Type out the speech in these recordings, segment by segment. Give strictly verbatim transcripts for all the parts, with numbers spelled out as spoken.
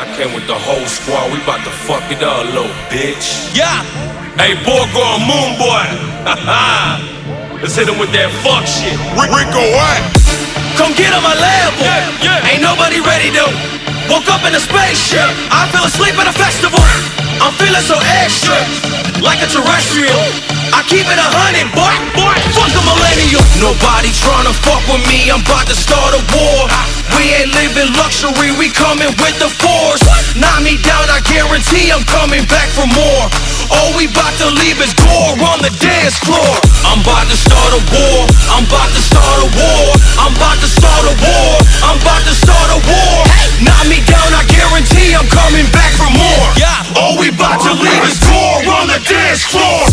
I came with the whole squad, we bout to fuck it up, little bitch. Yeah. Hey, boy, going moon boy. Let's hit him with that fuck shit. Rico what? Come get on my level. Yeah, yeah. Ain't nobody ready to. Woke up in a spaceship. I fell asleep at a festival. I'm feeling so extra, like a terrestrial. I keep it a hundred, boy, boy. Fuck a millennial. Nobody tryna fuck with me. I'm about to start a war. We ain't living luxury. We coming with the force. Knock me down, I guarantee I'm coming back for more. All we bout to leave is gore on the dance floor. I'm about to start a war. I'm about to start a war. I'm about to start a war. I'm about to start a war. Knock me down, I guarantee I'm coming back for more. Yeah. All we bout to leave is gore on the dance floor.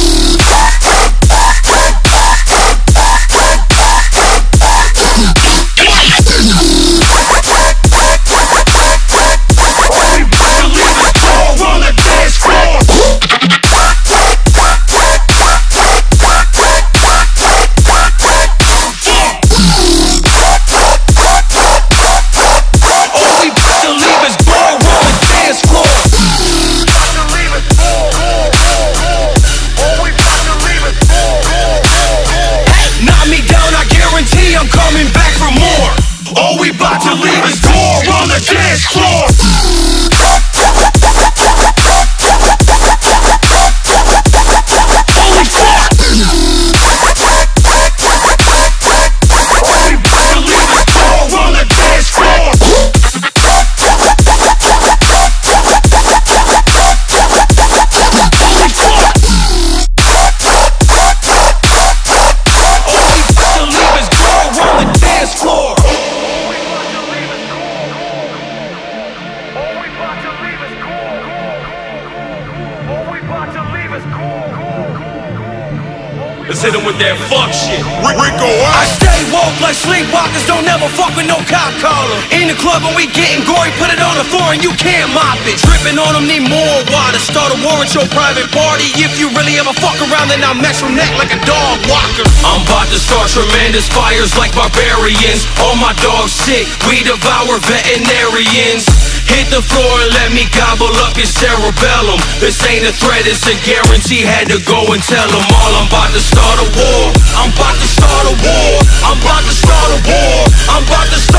I'm coming back for more. All we bout to leave is gore on the dance floor. Holy fuck! All we bout to leave is gore on the dance floor. Holy fuck! Let's hit him with that fuck shit. Rico what? I stay woke like sleepwalkers, don't never fuck with no cop caller. In the club when we getting gory, put it on the floor and you can't mop it. Dripping on them, need more water. Start a war at your private party. If you really ever fuck around, then I'll mess your neck like a dog walker. I'm about to start tremendous fires like barbarians. All my dogs sick, we devour veterinarians. Hit the floor and let me gobble up your cerebellum. This ain't a threat, it's a guarantee. Had to go and tell them all. I'm about to start a war. I'm about to start a war. I'm about to start a war. I'm about to start